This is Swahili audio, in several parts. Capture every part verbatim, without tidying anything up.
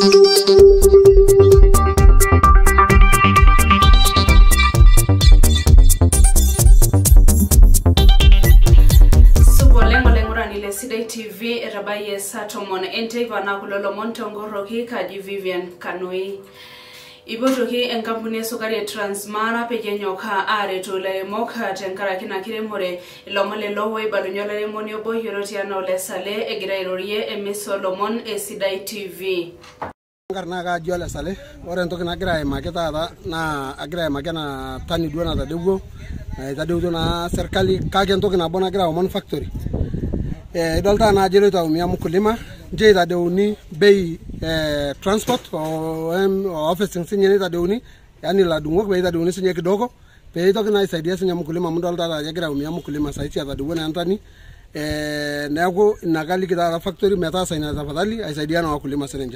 Sidai T V erabaye satomon ente vana kulolo montongo roki kaji Vivian Kanui. Ibotoki enkampuni esukari ya Transmara peke nyoka are tule moka tenkara kina kiremore ilomole lowe balunyola lemoni obo yoroti ya naule sale egira irorie eme Solomon e Sidai T V. Karena ka jual sale orang tu kena kira maketa ada na agira makena tani dua na tadewo tadewo na serikali kage tu kena bona kira Omon factory. Eh, dalta na jelo ta umia mkulima je ta deuni bei eh, transport o em office nsinye ta deuni yani la dungo bei ta deuni sinye kidogo bei to kana isaidia sinye mkulima mndo dalta ya gira umia mkulima saiti ya ta deuni antani eh nako nagali kita factory meta saina tafadhali isaidia na wakulima senje.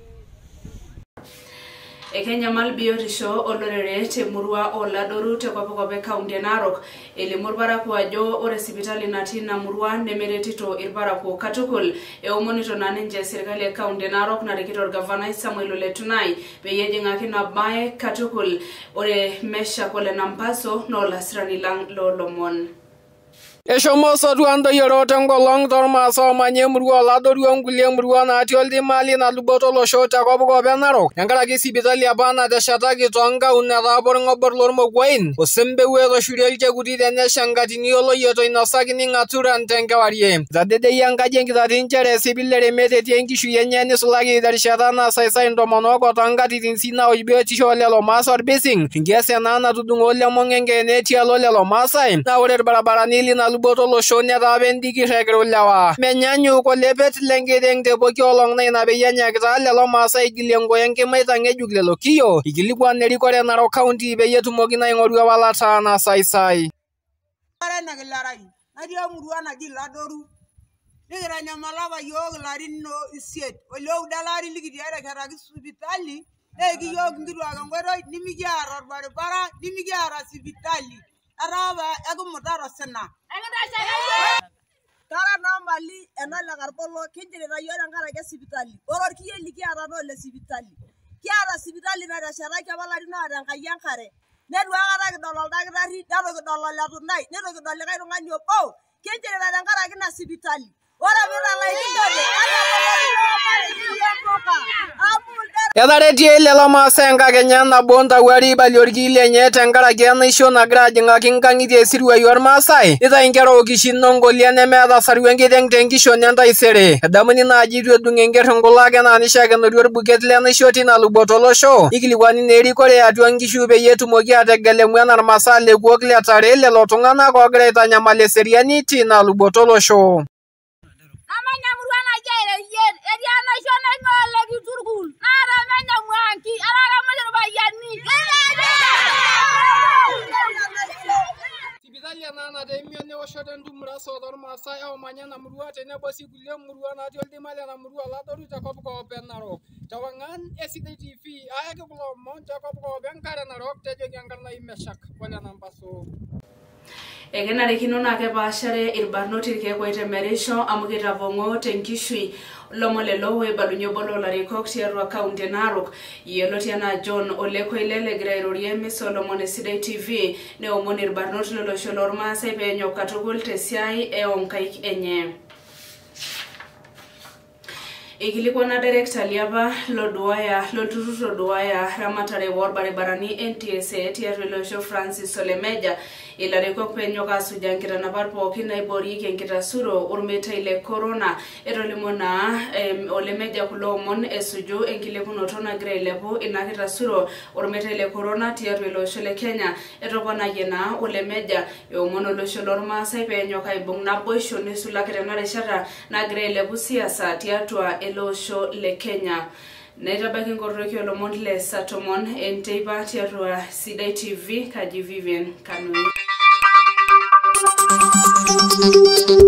Ekenya malbiotisho olorere te murua oladoru te kwapokope kaunti Narok ele murbara kwa jo ore sipitali natina murua nemeretito irbara ko katukul e omonito nanenje serikali ya kaunti Narok na rekitor governor Samuel Ole Tunai beyeje ngakina bae katukul ore mesha kole nampaso no lasrani lang lolomon. Eshomo sotuando yorote ngolong tormaso manye murua ladoru ongulie murua na atioldi mali na luboto lo shota kwapokope Narok yankara sipitali abana teshataki tonga uneta ngobor lormo gwain osembe wedo shuriel chekuti tene shangatini yolo yeto inosaki ningatura ntenkewarie zadede yangaje nkitati nchere sibilere meteti enkishu yenye nisulaki darishata na saisai ntomonoko tongatitin sina oibiotisho lelo maso bising ngese na natudungo lemo ngenge netialo lelo masai na ore barabarani lina luboto lo shone rabendi ki regro lawa menyanyu ko lepet lenge deng de boki olong na ina beyanya kita lelo masai gilengo yanke maita ngejuk lelo kiyo igilikwa neri kore Narok County beyetumoki na ingorua walata na saisai ara naglarai adio murua na giladoru nigira nyamalaba yog larino isiet olo dalari ligidi ara karagi sibitali egi yog ngirwa ngoro nimigi ara barbara nimigi ara sibitali araba egu mudaro sena Tara normally enala garbolo kinjire na yora ngara ke sibitali oror kiye liki ara no le sibitali kiara sibitali na rashara ke balari na ranga yankare nedwa ara ke dolol dagari daro ke dolol la tunai nedo ke dolol kai ngani opo kinjire na ngara ke na sibitali ora bira la ikitode ana Yadareti lelo masenga Kenya na bonda wari baliorgi lenye tengara gena isho na graji nga kinkangi sirwa yor masai ita ingero kishino ngolia nemeda sarwengi deng tengisho nyanda isere damani na ajiru dungengero ngolage na anisha ke norior buget lena shoti na lubotolo show ikilikwani neri kore atwangishu be yetu mogi ategele mwana masale kuokle atare lelo tungana ko greta nyamale seriani ti na lubotolo show Amanya murwana jere yer eriana shona ngole kiturkul ara menya mwanki ara manya bayani Sibitali nana de mione washoden dumra sodor masai au manya na murua tene bosi kulle murua na tioldi male na murua la doru kwapokope Narok tawangan Sidai T V ayake kulo mon kwapokope nkare Narok tejo ngarna imeshak wala nampaso Egena rekino na ke bashare irbarnoti ke ko itemerisho amukita vongo tenkishui lomole lowe balunyo bolo la rekokti ya County Narok yeloti na John Oleko ilele grairorie me Solomon Sidai T V ne omoni irbarnoti lolo sholorma sepe nyoka togol tesiai e onkaik enye Ikilikuwa na director liaba Lodwaya Lotututo Dwaya Ramatare Warbare Barani N T S A Tia Relosho Francis Solemeja ila reko penyo ka sujankira na parpo kina ibori kenkita suro urmeta ile corona erolimona em, Olemeja kulomon esuju enkile kunotona grey lepo inakita suro urmeta ile corona tia Relosho le Kenya erobona yena Olemeja yomono losho lorma sai penyo ka ibungna boisho nesulakira na reshara na grey lepo siasa tia tua elosho le Kenya Nairabaki ngorokyo lomondle satomon enteiba tiarua Sidai T V kaji Vivian Kanui